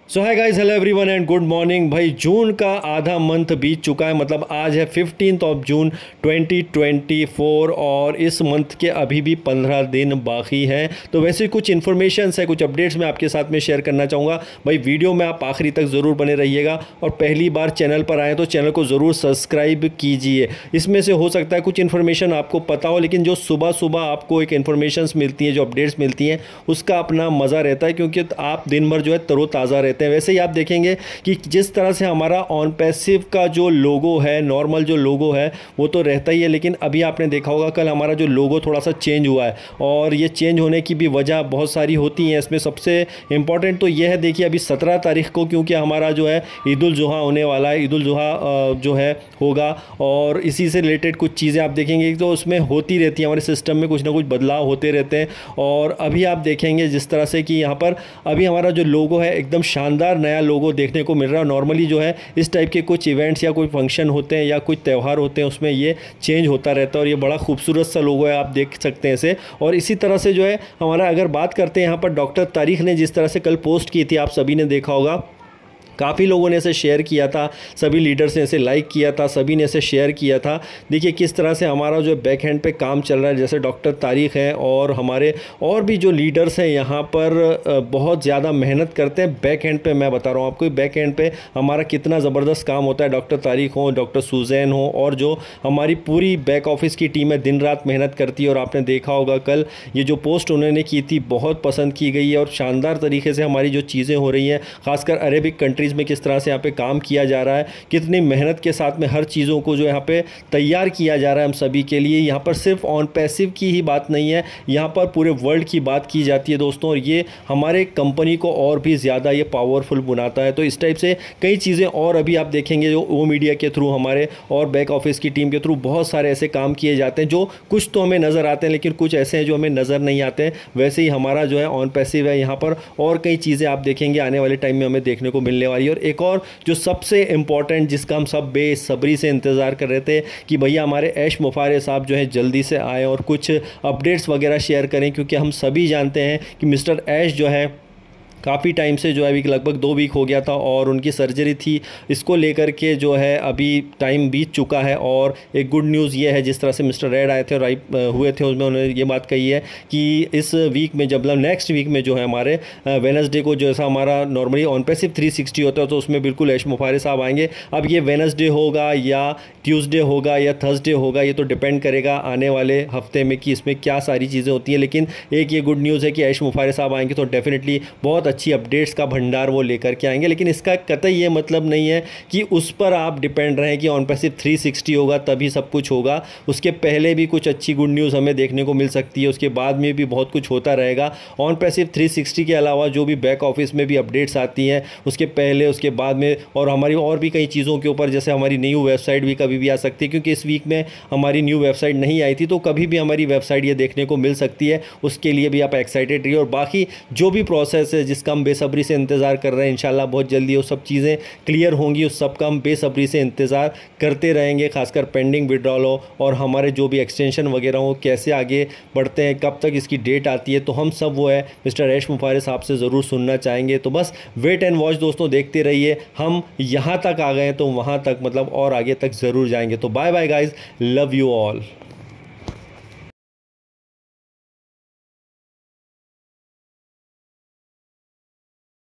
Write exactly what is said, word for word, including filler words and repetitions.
So hi guys, hello everyone and good morning. भाई June का आधा मंथ बीत चुका है, मतलब आज है fifteenth of June twenty twenty four और इस मंथ के अभी भी पंद्रह दिन बाकी हैं। तो वैसे कुछ इन्फॉर्मेशन है, कुछ अपडेट्स मैं आपके साथ में शेयर करना चाहूँगा। भाई वीडियो में आप आखिरी तक ज़रूर बने रहिएगा और पहली बार चैनल पर आएँ तो चैनल को ज़रूर सब्सक्राइब कीजिए। इसमें से हो सकता है कुछ इन्फॉर्मेशन आपको पता हो, लेकिन जो सुबह सुबह आपको एक इन्फॉर्मेशन मिलती है, जो अपडेट्स मिलती हैं, उसका अपना मज़ा रहता है क्योंकि आप दिन भर जो है तरोताज़ा रहते हैं। वैसे ही आप देखेंगे कि जिस तरह से हमारा ऑन पैसिव का जो लोगो है, नॉर्मल जो लोगो है वो तो रहता ही है, लेकिन अभी आपने देखा होगा कल हमारा जो लोगो थोड़ा सा चेंज हुआ है और ये चेंज होने की भी वजह बहुत सारी होती हैं। इसमें सबसे इम्पॉर्टेंट तो ये है, देखिए अभी सत्रह तारीख को क्योंकि हमारा जो है ईद उल जुहा होने वाला है, ईद उल जुहा जो है होगा और इसी से रिलेटेड कुछ चीज़ें आप देखेंगे तो उसमें होती रहती हैं, हमारे सिस्टम में कुछ ना कुछ बदलाव होते रहते हैं। और अभी आप देखेंगे जिस तरह से कि यहाँ पर अभी हमारा जो लोगो है एकदम शानदार नया लोगो देखने को मिल रहा है। नॉर्मली जो है इस टाइप के कुछ इवेंट्स या कोई फंक्शन होते हैं या कुछ त्यौहार होते हैं उसमें ये चेंज होता रहता है और ये बड़ा खूबसूरत सा लोगो है, आप देख सकते हैं इसे। और इसी तरह से जो है हमारा अगर बात करते हैं यहाँ पर डॉक्टर तारिक ने जिस तरह से कल पोस्ट की थी, आप सभी ने देखा होगा, काफ़ी लोगों ने इसे शेयर किया था, सभी लीडर्स ने इसे लाइक किया था, सभी ने इसे शेयर किया था। देखिए किस तरह से हमारा जो बैक हैंड पे काम चल रहा है, जैसे डॉक्टर तारिक है और हमारे और भी जो लीडर्स हैं यहाँ पर बहुत ज़्यादा मेहनत करते हैं बैक हैंड पे। मैं बता रहा हूँ आपको बैक हैंड पे हमारा कितना ज़बरदस्त काम होता है। डॉक्टर तारिक हो, डॉक्टर सुजैन हो और जो हमारी पूरी बैक ऑफिस की टीम है दिन रात मेहनत करती है। और आपने देखा होगा कल ये जो पोस्ट उन्होंने की थी बहुत पसंद की गई है और शानदार तरीके से हमारी जो चीज़ें हो रही हैं, खासकर अरेबिक कंट्रीज़ में किस तरह से यहाँ पे काम किया जा रहा है, कितनी मेहनत के साथ में हर चीज़ों को जो यहाँ पे तैयार किया जा रहा है हम सभी के लिए। यहाँ पर सिर्फ ऑन पैसिव की ही बात नहीं है, यहाँ पर पूरे वर्ल्ड की बात की जाती है दोस्तों, और ये हमारे कंपनी को और भी ज़्यादा ये पावरफुल बनाता है। तो इस टाइप से कई चीज़ें और अभी आप देखेंगे जो वो मीडिया के थ्रू हमारे और बैक ऑफिस की टीम के थ्रू बहुत सारे ऐसे काम किए जाते हैं जो कुछ तो हमें नज़र आते हैं लेकिन कुछ ऐसे हैं जो हमें नज़र नहीं आते हैं। वैसे ही हमारा जो है ऑन पैसिव है, यहाँ पर और कई चीज़ें आप देखेंगे आने वाले टाइम में हमें देखने को मिलने वाली है। और एक और जो सबसे इम्पॉर्टेंट जिसका हम सब बेसब्री से इंतज़ार कर रहे थे कि भैया हमारे ऐश मुफारे साहब जो है जल्दी से आए और कुछ अपडेट्स वगैरह शेयर करें, क्योंकि हम सभी जानते हैं कि मिस्टर ऐश जो है काफ़ी टाइम से जो है अभी लगभग दो वीक हो गया था और उनकी सर्जरी थी, इसको लेकर के जो है अभी टाइम बीत चुका है। और एक गुड न्यूज़ ये है, जिस तरह से मिस्टर रेड आए थे और आई हुए थे उसमें उन्होंने ये बात कही है कि इस वीक में जब नेक्स्ट वीक में जो है हमारे वेनसडे को जैसा हमारा normally on passive three sixty होता है तो उसमें बिल्कुल ऐश मुफारे साहब आएंगे। अब ये वेनसडे होगा या ट्यूसडे होगा या थर्सडे होगा ये तो डिपेंड करेगा आने वाले हफ्ते में कि इसमें क्या सारी चीज़ें होती हैं, लेकिन एक ये गुड न्यूज़ है कि ऐश मुफारे साहब आएंगे तो डेफिनेटली बहुत अच्छी अपडेट्स का भंडार वो लेकर के आएंगे। लेकिन इसका कतई ये मतलब नहीं है कि उस पर आप डिपेंड रहें कि ऑन पैसिव थ्री सिक्सटी होगा तभी सब कुछ होगा। उसके पहले भी कुछ अच्छी गुड न्यूज़ हमें देखने को मिल सकती है, उसके बाद में भी बहुत कुछ होता रहेगा। ऑन पैसिव थ्री सिक्सटी के अलावा जो भी बैक ऑफिस में भी अपडेट्स आती हैं उसके पहले उसके बाद में, और हमारी और भी कई चीज़ों के ऊपर, जैसे हमारी न्यू वेबसाइट भी कभी भी आ सकती है, क्योंकि इस वीक में हमारी न्यू वेबसाइट नहीं आई थी तो कभी भी हमारी वेबसाइट ये देखने को मिल सकती है। उसके लिए भी आप एक्साइटेड रहिए और बाकी जो भी प्रोसेस है जिसका हम बेसब्री से इंतज़ार कर रहे हैं, इंशाल्लाह बहुत जल्दी वो सब चीज़ें क्लियर होंगी, उस सब का हम बेसब्री से इंतज़ार करते रहेंगे। खासकर पेंडिंग विड्रॉल हो और हमारे जो भी एक्सटेंशन वगैरह हो कैसे आगे बढ़ते हैं, कब तक इसकी डेट आती है, तो हम सब वो है मिस्टर ऐश मुफारे साहब से ज़रूर सुनना चाहेंगे। तो बस वेट एंड वॉच दोस्तों, देखते रहिए। हम यहाँ तक आ गए हैं तो वहाँ तक मतलब और आगे तक ज़रूर जाएंगे। तो bye bye guys, love you all.